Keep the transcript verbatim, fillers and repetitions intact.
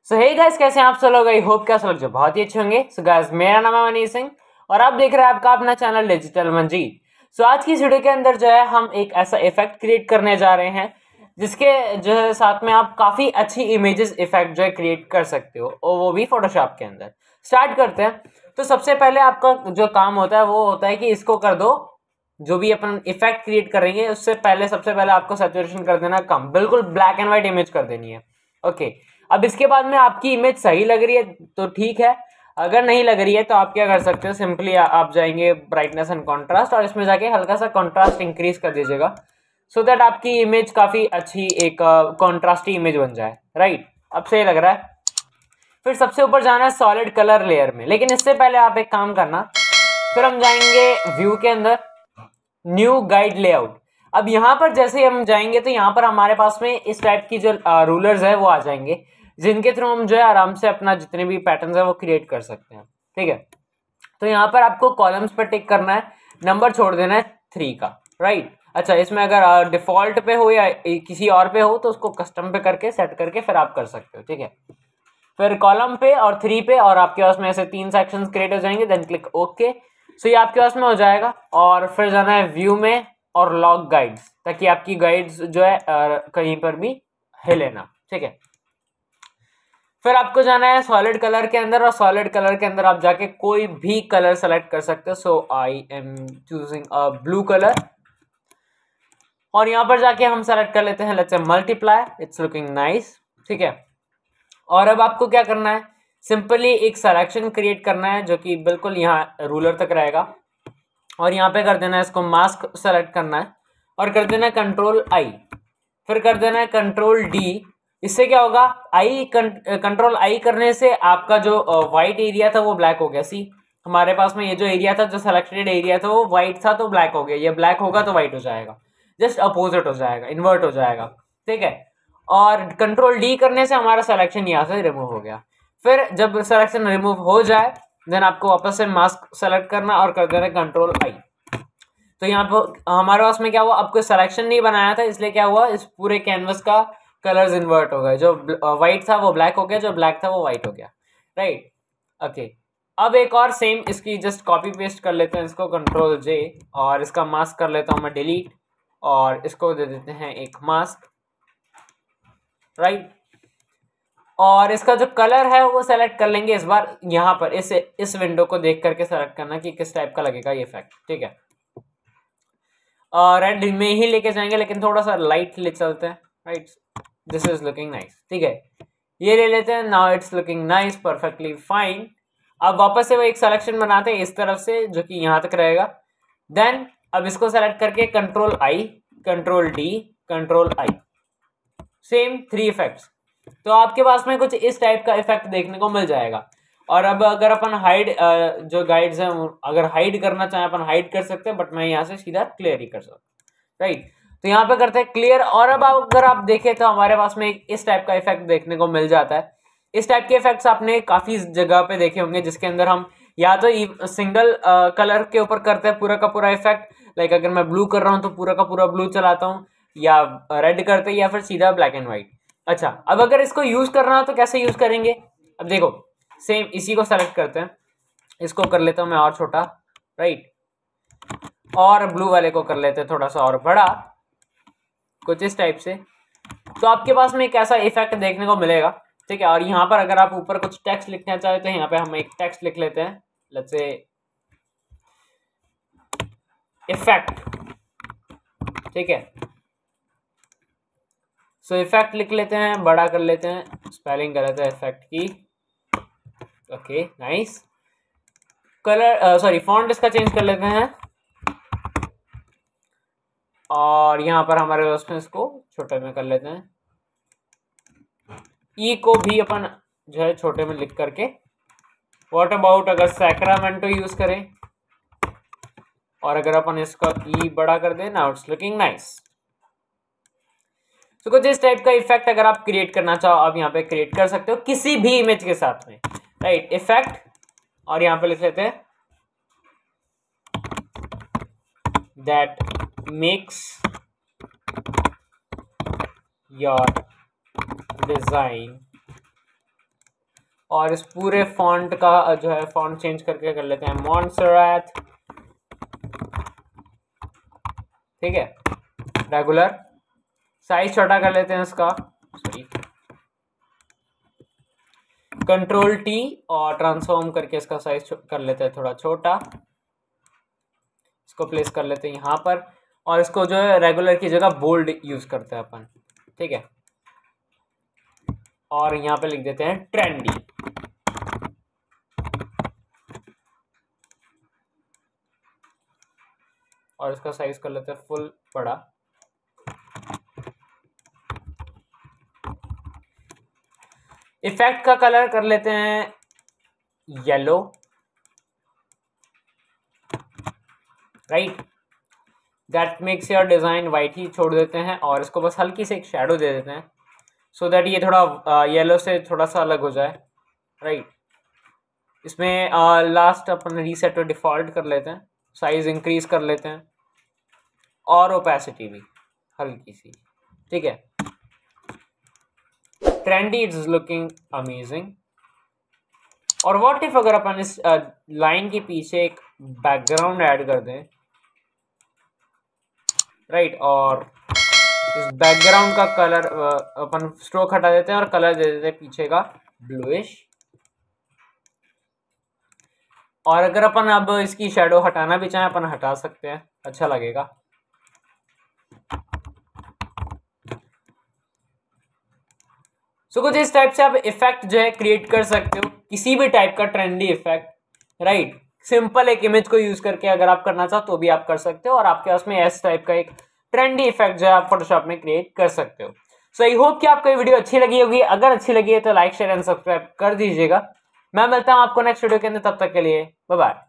सो hey guys, कैसे हैं आप सब लोग। आई होप क्या सब लोग जो बहुत ही अच्छे होंगे। सो so गाइस, मेरा नाम है मनीष सिंह और आप देख रहे हैं आपका अपना channel digital Manjeet. So so आज की इस वीडियो के अंदर जो है हम एक ऐसा इफेक्ट क्रिएट करने जा रहे हैं जिसके जो है साथ में आप काफी अच्छी इमेजेस इफेक्ट जो है क्रिएट कर सकते हो, और वो भी फोटोशॉप के अंदर। स्टार्ट करते हैं। तो सबसे पहले आपका जो काम होता है वो होता है कि इसको कर दो, जो भी अपन इफेक्ट क्रिएट करेंगे उससे पहले सबसे पहले आपको सैचुरेशन कर देना कम, बिल्कुल ब्लैक एंड व्हाइट इमेज कर देनी है। ओके, अब इसके बाद में आपकी इमेज सही लग रही है तो ठीक है, अगर नहीं लग रही है तो आप क्या कर सकते हो, सिंपली आप जाएंगे ब्राइटनेस एंड कॉन्ट्रास्ट और इसमें जाके हल्का सा कॉन्ट्रास्ट इंक्रीज कर दीजिएगा, सो दैट आपकी इमेज काफी अच्छी एक कॉन्ट्रास्टी इमेज बन जाए। राइट, अब सही लग रहा है। फिर सबसे ऊपर जाना है सॉलिड कलर लेयर में, लेकिन इससे पहले आप एक काम करना, फिर हम जाएंगे व्यू के अंदर, न्यू गाइड लेआउट। अब यहाँ पर जैसे हम जाएंगे तो यहाँ पर हमारे पास में इस टाइप की जो रूलर्स है वो आ जाएंगे, जिनके थ्रू हम जो है आराम से अपना जितने भी पैटर्न्स है वो क्रिएट कर सकते हैं। ठीक है, तो यहाँ पर आपको कॉलम्स पर टिक करना है, नंबर छोड़ देना है थ्री का। राइट, अच्छा, इसमें अगर डिफॉल्ट पे हो या किसी और पे हो तो उसको कस्टम पे करके सेट करके फिर आप कर सकते हो। ठीक है, फिर कॉलम पे और थ्री पे, और आपके पास में ऐसे तीन सेक्शंस क्रिएट हो जाएंगे। देन क्लिक ओके, सो ये आपके पास में हो जाएगा। और फिर जाना है व्यू में और लॉक गाइड्स, ताकि आपकी गाइड्स जो है कहीं पर भी हिले ना। ठीक है, फिर आपको जाना है सॉलिड कलर के अंदर, और सॉलिड कलर के अंदर आप जाके कोई भी कलर सेलेक्ट कर सकते हो। So I am choosing a blue colour, और यहाँ पर जाके हम सेलेक्ट कर लेते हैं let's say multiply, it's looking nice. ठीक है, और अब आपको क्या करना है, सिंपली एक सिलेक्शन क्रिएट करना है जो कि बिल्कुल यहाँ रूलर तक रहेगा, और यहाँ पे कर देना है इसको मास्क सेलेक्ट करना है और कर देना है कंट्रोल आई, फिर कर देना है कंट्रोल डी। इससे क्या होगा, आई कंट्रोल आई करने से आपका जो व्हाइट एरिया था वो ब्लैक हो गया। सी हमारे पास में ये जो एरिया था, जो सिलेक्टेड एरिया था वो व्हाइट था तो ब्लैक हो गया, ये ब्लैक होगा तो व्हाइट हो जाएगा, जस्ट अपोजिट हो जाएगा, इन्वर्ट हो जाएगा। ठीक है, और कंट्रोल डी करने से हमारा सिलेक्शन यहाँ से रिमूव हो गया। फिर जब सिलेक्शन रिमूव हो जाए देन आपको वापस से मास्क सेलेक्ट करना और कर देना कंट्रोल आई। तो यहाँ पर हमारे पास में क्या हुआ, आपको सिलेक्शन नहीं बनाया था इसलिए क्या हुआ, इस पूरे कैनवस का कलर्स इन्वर्ट हो गए, जो व्हाइट था वो ब्लैक हो गया, जो ब्लैक था वो व्हाइट हो गया। राइट, ओके, अब एक और सेम इसकी जस्ट कॉपी पेस्ट कर लेते हैं, इसको कंट्रोल जे, और इसका मास्क कर लेता हूँ मैं डिलीट, और इसको दे देते हैं एक मास्क। राइट, और इसका जो कलर है वो सेलेक्ट कर लेंगे इस बार, यहाँ पर इस इस विंडो को देख करके सेलेक्ट करना कि किस टाइप का लगेगा ये इफेक्ट। ठीक है, और रेड में ही लेके जाएंगे, लेकिन थोड़ा सा लाइट ले चलते हैं। Right, this is looking nice. ठीक है, ये ले लेते हैं, now it's looking nice, perfectly fine. अब वापस से वो एक सिलेक्शन बनाते हैं इस तरफ से जो कि यहाँ तक रहेगा। देन अब इसको सेलेक्ट करके control I, control D, control I, same three effects. तो आपके पास में कुछ इस टाइप का इफेक्ट देखने को मिल जाएगा। और अब अगर अपन हाइड जो गाइड्स हैं अगर हाइड करना चाहें अपन हाइड कर सकते हैं, बट मैं यहाँ से सीधा क्लियर ही कर सकता हूँ। राइट, तो यहाँ पे करते हैं क्लियर, और अब अगर आप देखें तो हमारे पास में एक इस टाइप का इफेक्ट देखने को मिल जाता है। इस टाइप के इफेक्ट्स आपने काफी जगह पे देखे होंगे, जिसके अंदर हम या तो सिंगल कलर के ऊपर करते हैं पूरा का पूरा इफेक्ट, लाइक अगर मैं ब्लू कर रहा हूँ तो पूरा का पूरा ब्लू चलाता हूँ, या रेड करते हैं, या फिर सीधा ब्लैक एंड व्हाइट। अच्छा, अब अगर इसको यूज करना हो तो कैसे यूज करेंगे, अब देखो सेम इसी को सेलेक्ट करते हैं, इसको कर लेता हूं मैं और छोटा। राइट, और ब्लू वाले को कर लेते हैं थोड़ा सा और बड़ा, कुछ इस टाइप से। तो आपके पास में एक ऐसा इफेक्ट देखने को मिलेगा। ठीक है, और यहाँ पर अगर आप ऊपर कुछ टेक्स्ट लिखना चाहते हैं, यहाँ पे हम एक टेक्स्ट लिख लेते हैं, लेट्स से इफेक्ट। ठीक है, सो so, इफेक्ट लिख लेते हैं, बड़ा कर लेते हैं, स्पेलिंग कर लेते हैं इफेक्ट की। Okay nice, colour sorry font इसका चेंज कर लेते हैं, और यहाँ पर हमारे पास में इसको छोटे में कर लेते हैं, ई को भी अपन जो है छोटे में लिख करके। व्हाट अबाउट अगर सैक्रामेंटो यूज करें, और अगर अपन इसका ई बड़ा कर दें, नाउ इट्स लुकिंग नाइस। तो कुछ इस टाइप का इफेक्ट अगर आप क्रिएट करना चाहो आप यहाँ पे क्रिएट कर सकते हो किसी भी इमेज के साथ में। राइट, इफेक्ट, और यहाँ पे लिख लेते हैं दैट मेक्स योर डिजाइन और इस पूरे फॉन्ट का जो है फॉन्ट चेंज करके कर लेते हैं मॉन्सेरात, ठीक है। रेगुलर साइज छोटा कर लेते हैं इसका, सॉरी कंट्रोल टी और ट्रांसफॉर्म करके इसका साइज कर लेते हैं थोड़ा छोटा, इसको प्लेस कर लेते हैं यहाँ पर, और इसको जो है रेगुलर की जगह बोल्ड यूज करते हैं अपन, ठीक है। और यहाँ पे लिख देते हैं ट्रेंडी, और इसका साइज कर लेते हैं फुल बड़ा। इफेक्ट का कलर कर लेते हैं yellow, right, that makes your design white ही छोड़ देते हैं, और इसको बस हल्की से एक शेडो दे देते हैं सो दैट ये थोड़ा येलो से थोड़ा सा अलग हो जाए, राइट। इसमें लास्ट अपन रीसेट टू डिफॉल्ट कर लेते हैं, साइज इंक्रीज कर लेते हैं, और ओपेसिटी भी हल्की सी, ठीक है। Trendy is looking amazing. और व्हाट इफ अगर अपन इस लाइन uh, के पीछे एक बैकग्राउंड ऐड कर दें, राइट right, और इस बैकग्राउंड का कलर uh, अपन स्ट्रोक हटा देते हैं और कलर दे देते हैं पीछे का ब्लूइश। और अगर अपन अब इसकी शेडो हटाना भी चाहें अपन हटा सकते हैं, अच्छा लगेगा। सो so, कुछ इस टाइप से आप इफेक्ट जो है क्रिएट कर सकते हो, किसी भी टाइप का ट्रेंडी इफेक्ट, राइट। सिंपल एक इमेज को यूज करके अगर आप करना चाहो तो भी आप कर सकते हो, और आपके पास में इस टाइप का एक ट्रेंडी इफेक्ट जो है आप फोटोशॉप में क्रिएट कर सकते हो। सो आई होप कि आपको ये वीडियो अच्छी लगी होगी। अगर अच्छी लगी है तो लाइक शेयर एंड सब्सक्राइब कर दीजिएगा। मैं मिलता हूं आपको नेक्स्ट वीडियो के अंदर, तब तक के लिए बाय बाय।